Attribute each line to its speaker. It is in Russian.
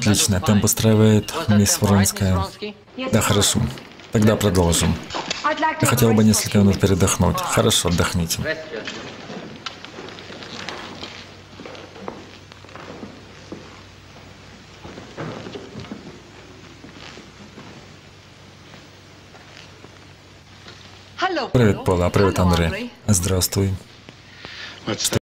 Speaker 1: Отлично, темп устраивает, мисс Вронская. Да, хорошо. Тогда продолжим. Я хотел бы несколько минут передохнуть. Хорошо, отдохните. Привет, Пола. Привет, Андрей. Здравствуй.